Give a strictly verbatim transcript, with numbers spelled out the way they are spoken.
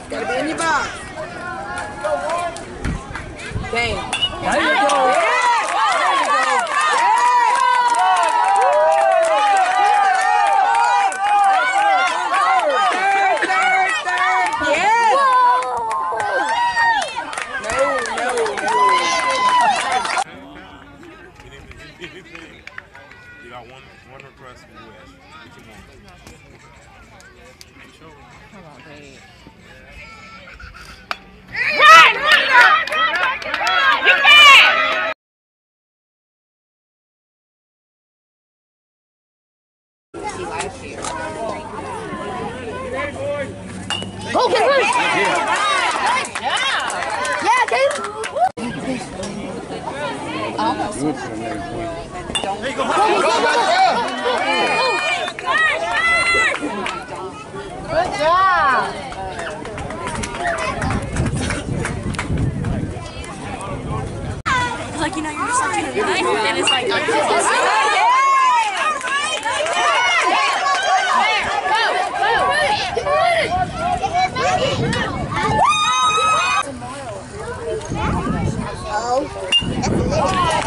Gotta be in your box. Damn. There you go. Yeah. You got one one request from you ask. What you want? Come on, babe. Run! Run! Run! Run! You can! See last year. Okay, good. Yeah. Yeah, Caleb. Almost. Good for the next week. Don't There you go. Good job. Like, you know, you're just like, and it's like, Oh, that's a little